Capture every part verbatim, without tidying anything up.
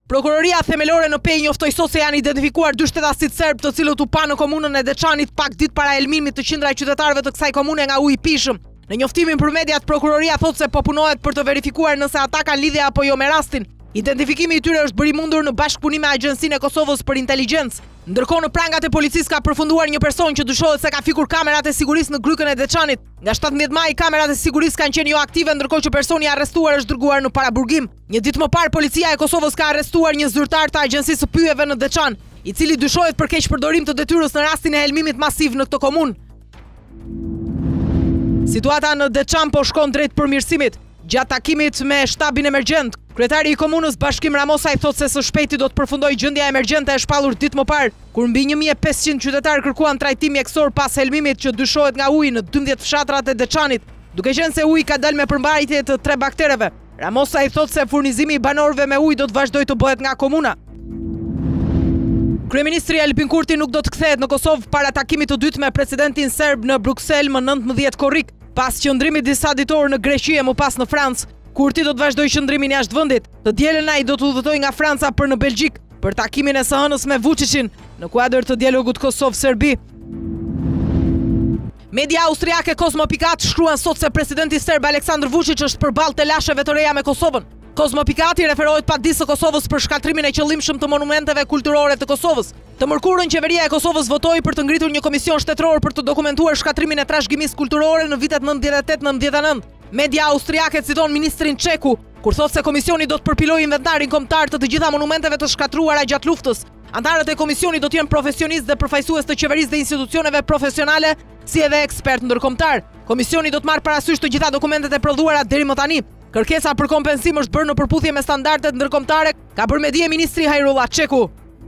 Prokuroria themelore në Pej njoftoi sot se janë identifikuar dy shtetasit serb të cilët u panë në komunën e Deçanit pak ditë para elmimit të qindra qytetarëve të kësaj komune nga uji i pishëm. Në njoftimin për mediat, prokuroria thotë se po punohet për të verifikuar nëse ata kanë lidhje apo jo me rastin. Identifikimi i tyre është bëri mundur në bashkëpunim me Agjencinë e Kosovës për Inteligjencë. Ndërkohë në prangat e policisë ka përfunduar një person që dyshohet se ka fikur kamerat e sigurisë në grykën e Deçanit. Nga shtatëmbëdhjetë maj kamerat e sigurisë kanë qenë jo aktive, ndërkohë që personi i arrestuar është dërguar në paraburgim. Një ditë më parë policia e Kosovës ka arrestuar një zyrtar të Agjencisë së Pyjeve në Deçan, i cili dyshohet për keqpërdorim të detyrës në rastin e helmimit masiv në këtë komunë. Situata në Deçan po shkon drejt përmirësimit. Gjatë takimit me shtabin emergjent, kryetari i komunës Bashkim Ramosaj thotë se së shpejti do të përfundojë gjendja emergjente e shpallur ditë më parë, kur mbi një mijë e pesëqind qytetarë kërkuan trajtim mjekësor pas helmimit që dyshohet nga uji në dymbëdhjetë fshatrat e Deçanit, duke qenë se uji ka dalë me përmbajtje të tre baktereve. Ramosaj thotë se furnizimi i banorëve me ujë do të vazhdojë të bëhet nga komuna. Kryeministri Albin Kurti nuk do të kthehet në Kosovë para takimit të dytë me presidentin serb në Bruksel më nëntëmbëdhjetë korrik. Pas qëndrimit disa ditor në Greqi e më pas në Francë, Kurti do të vazhdojë qëndrimin jashtë vendit. Të dielën ai do të udhëtojë nga Franca për në Belgjik për takimin e së hënës me Vučićin në kuadër të dialogut Kosovë-Serbi. Media austriake Kozmopikat shkruan sot se presidenti serb Aleksandar Vučić është përballë të lasheve të reja me Kosovën. Kozmopikati referohet padisë së Kosovës për shkatrimin e qëllimshëm të monumenteve kulturore të Kosovës. Të mërkurën qeveria e Kosovës votoi për të ngritur një komision shtetëror për të dokumentuar shkatrimin e trashëgimisë kulturore në vitet nëntëdhjetë e tetë nëntëdhjetë e nëntë. Media austriake citon ministrin Çeku, kur thotë se komisioni do të përpilojë inventarin kombëtar të të gjitha monumenteve të shkatruara gjatë luftës. Antarët e komisionit do të jenë profesionistë dhe përfaqësues të qeverisë dhe institucioneve profesionale, si edhe ekspert ndërkombëtar. Komisioni do të marrë parasysh të gjitha dokumentet e prodhuara deri më tani. Kërkesa për kompensim është bërë në përputhje me standardet ndërkombëtare, ka bërë me dije ministri Hajrullah Çeku.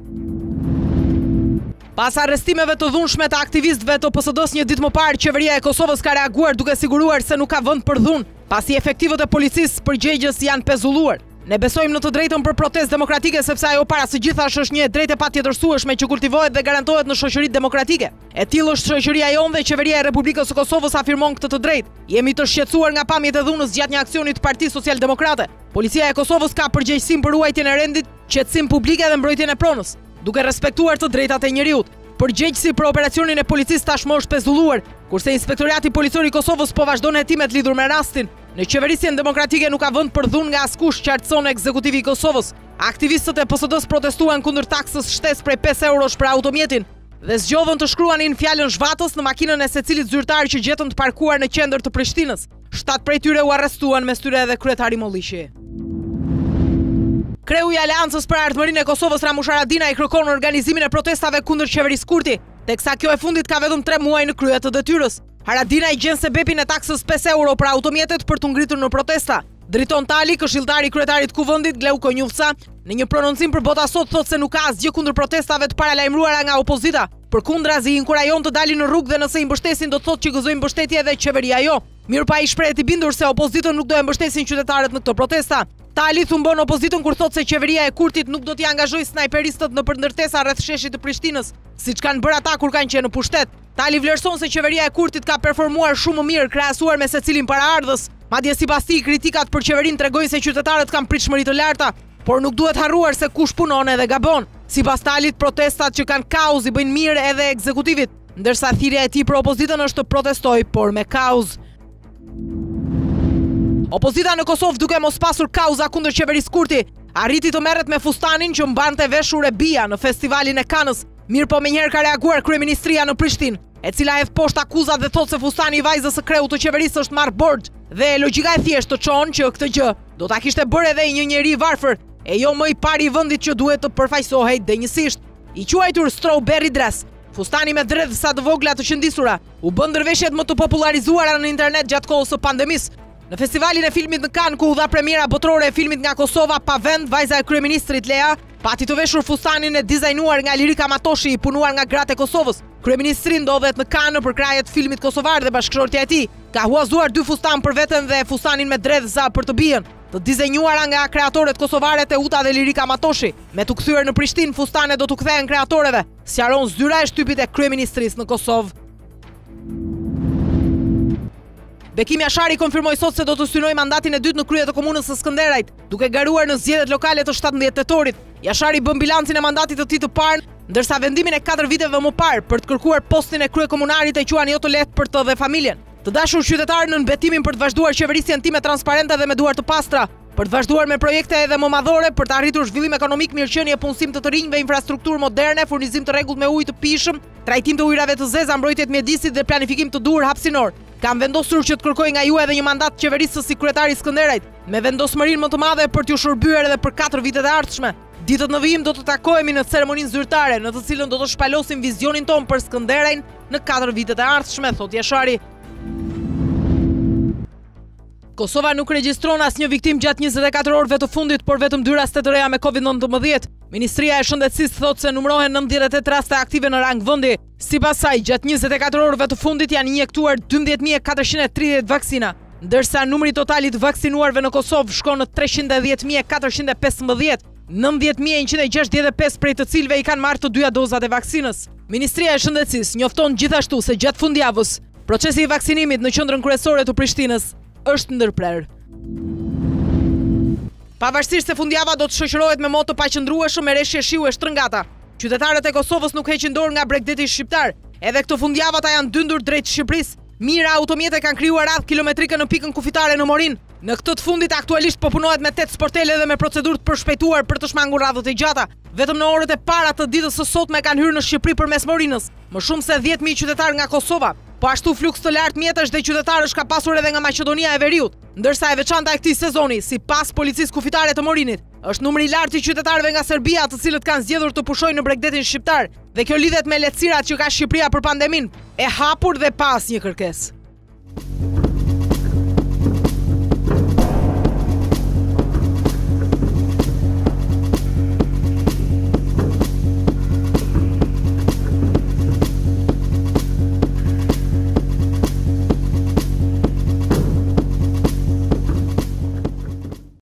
Pas arrestimeve të dhunshme të aktivistëve të P S D-s një ditë më parë, qeveria e Kosovës ka reaguar duke siguruar se nuk ka vend për dhunë, pasi efektivët e policisë përgjegjës janë pezulluar. Ne besojmë në të drejtën për protestë demokratike sepse ajo para së gjithash është një drejtë e patjetërsueshme që kultivohet dhe garantohet në shoqëritë demokratike. E tillë është shoqëria jonë dhe qeveria e Republikës së Kosovës afirmon këtë të drejtë. Jemi të shqetësuar nga pamjet e dhunës gjatë një aksioni të Partisë Socialdemokrate. Policia e Kosovës ka përgjegjësinë për ruajtjen e rendit, qetësim publike dhe mbrojtjen e pronës, duke respektuar të drejtat e njeriut. Përgjegjësi për operacionin e policisë tashmë është pezulluar, kurse Inspektorati Policor i Kosovës po vazhdon hetimet lidhur me rastin. Në qeverisjen demokratike nuk ka vend për dhunë nga askush, qartëson ekzekutivi i Kosovës. Aktivistët e P S D-s protestuan kundër taksës shtesë prej pesë eurosh për automjetin dhe zgjodhën të shkruanin fjalën zhvatës në makinën e secilit zyrtar që gjetën të parkuar në qendër të Prishtinës. Shtatë prej tyre u arrestuan, mes tyre edhe kryetari Mollishi. Kreu i Aleancës për Ardhmërinë e Kosovës Ramush Haradinaj kërkon organizimin e protestave kundër qeverisë Kurti, teksa kjo e fundit ka vetëm tre muaj në krye të detyrës. Haradinaj gjen sebepin e taksës pesë euro për automjetet për të ngritur në protesta. Driton Tali, këshilltari i kryetarit të kuvendit Gleu Konjufca, në një prononcim për Bota Sot thotë se nuk ka asgjë kundër protestave të paralajmëruara nga opozita. Përkundrazi i inkurajon të dalin në rrugë dhe nëse i mbështesin do të thotë që gëzojnë mbështetje edhe qeveria jo. Mirpa i shprehet i bindur se opozitën nuk do e mbështesin qytetarët në këto protesta. Tali thumbon opozitën kur thotë se qeveria e Kurtit nuk do t'i angazhojë snajperistët në përndërtesa rreth sheshit të Prishtinës, siç kanë bërë ata kur kanë qenë në pushtet. Tali vlerëson se qeveria e Kurtit ka performuar shumë më mirë krahasuar me secilin paraardhës. Madje sipas tij, kritikat për qeverinë tregojnë se qytetarët kanë pritshmëri të larta, por nuk duhet harruar se kush punon edhe gabon. Sipas Talit, protestat që kanë kauz i bëjnë mirë edhe ekzekutivit, ndërsa thirrja e tij për opozitën është të protestojë por me kauz. Opozita në Kosovë, duke mos pasur kauza kundër qeverisë Kurti, arriti të merret me fustanin që mbante veshur e Bia në festivalin e Kanës. Mirë po menjëherë ka reaguar kryeministria në Prishtinë, e cila hedh poshtë akuzat dhe thotë se fustani i vajzës së kreut të qeverisë është marrë borxh, dhe logjika e thjeshtë të çon që këtë gjë do ta kishte bërë edhe një njeri i varfër, e jo më i pari i vendit që duhet të përfaqësohej denjësisht. I quajtur strawberry dress, fustani me dredh sa të vogla të qëndisura, u bën ndërveshjet më të popularizuara në internet gjatë kohës së pandemisë. Në festivalin e filmit në Cannes, ku u dha premiera botërore e filmit nga Kosova pa vend, vajza e kryeministrit Lea pati të veshur fustanin e dizajnuar nga Lirika Matoshi, i punuar nga gratë e Kosovës. Kryeministri ndodhet në Cannes për krajet të filmit kosovar dhe bashkëshortja e tij ka huazuar dy fustan për veten dhe fustanin me dredhza për të bien, të dizenjuara nga kreatorët kosovare Teuta dhe Lirika Matoshi. Me të kthyer në Prishtinë, fustanet do të kthehen kreatorëve, sqaron zyra e shtypit e kryeministrisë në Kosovë. Bekimi Ashari konfirmoi sot se do të synojë mandatin e dytë në krye të komunës së Skënderajt, duke garuar në zgjedhjet lokale të shtatëmbëdhjetë tetorit. Jashari bën bilancin e mandatit të tij të parë, ndërsa vendimin e katër viteve më parë për të kërkuar postin e kryekomunarit e quani jo të lehtë për të dhe familjen. Të dashur qytetarë, në betimin për të vazhduar qeverisjen time transparente dhe me duar të pastra, për të vazhduar me projekte edhe më madhore, për të arritur zhvillim ekonomik, mirëqenie, punësim të të rinjve, infrastrukturë moderne, furnizim të rregullt me ujë të pishëm, trajtim të ujrave të zeza, mbrojtje të mjedisit dhe planifikim të duhur hapësinor. Kam vendosur që të kërkoj nga ju edhe një mandat qeverisë si kryetari i Skënderajt, me vendosmërinë më të madhe për t'ju shërbyer edhe për katër vitet e ardhshme. Ditët në vijim do të takohemi në ceremoninë zyrtare, në të cilën do të shpalosim vizionin ton për Skënderajin në katër vitet e ardhshme, thot Jashari. Kosova nuk regjistron asnjë viktim gjatë njëzet e katër orëve të fundit, por vetëm dy raste të reja me Covid nëntëmbëdhjetë. Ministria e Shëndetësisë thotë se numërohen nëntëdhjetë e tetë raste aktive në rang vendi. Sipas saj, gjatë njëzet e katër orëve të fundit janë injektuar dymbëdhjetë mijë e katërqind e tridhjetë vaksina, ndërsa numri total i të vaksinuarve në Kosovë shkon në treqind e dhjetë mijë e katërqind e pesëmbëdhjetë, nëntëdhjetë mijë e njëqind e gjashtëdhjetë e pesë prej të cilëve i kanë marrë të dyja dozat e vaksinës. Ministria e Shëndetësisë njofton gjithashtu se gjatë fundjavës, procesi i vaksinimit në qendrën kryesore të Prishtinës është ndërprerë. Pavarësisht se fundjava do të shoqërohet me moto paqëndrueshëm me reshje shiu e shtrëngata, qytetarët e Kosovës nuk heqin dorë nga Bregdeti shqiptar. Edhe këtë fundjavë ata janë dyndur drejt Shqipërisë. Mira automjete kanë krijuar radhë kilometrike në pikën kufitare në Morin. Në këtë të fundit aktualisht po punohet me tetë sportele dhe me procedurë të përshpejtuar për të shmangur radhët e gjata. Vetëm në orët e para të ditës së sotme kanë hyrë në Shqipëri përmes Morinës më shumë se dhjetë mijë qytetarë nga Kosova. Po ashtu fluks të lartë mjetësh dhe qytetarësh ka pasur edhe nga Maqedonia e Veriut, ndërsa e veçanta e këtij sezoni, sipas policisë kufitare të Morinit, është numri i lartë i qytetarëve nga Serbia, të cilët kanë zgjedhur të pushojnë në Bregdetin shqiptar, dhe kjo lidhet me lehtësirat që ka Shqipëria për pandeminë, e hapur dhe pa asnjë kërkesë.